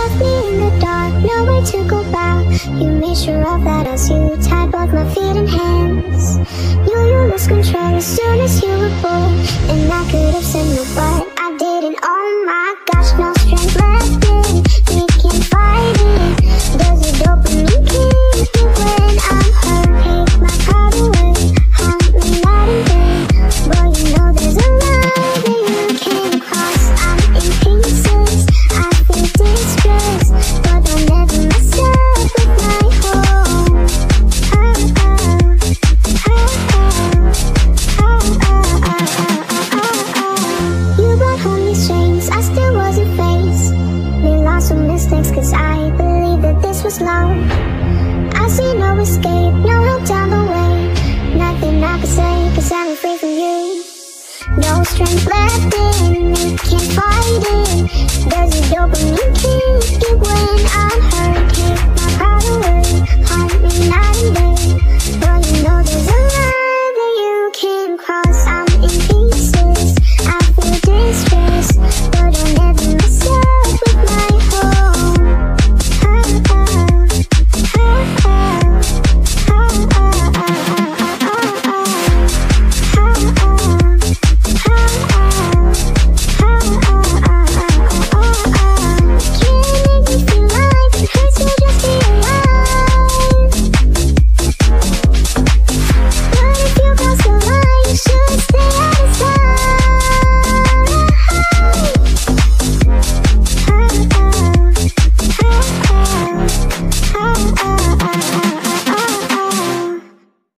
left me in the dark, nowhere to go back. You made sure of that as you tied both my feet and hands. Knew you lost control as soon as you were born, and I could have said no, but I didn't. Oh my gosh, no strength left in me, can't fight it. Does your dopamine kick me when I'm hurt? Take my heart away, haunt me night and day. Boy, you know there's a line that you can't cross. I'm in pieces, I feel distress, but I'll never mess up with my home. You brought home these chains, I still wasn't faced. Made lots of mistakes cause I believed that this was love. I see no escape, no help down the way. Nothing I can say cause I'm free from you. No strength left in me, can't fight it.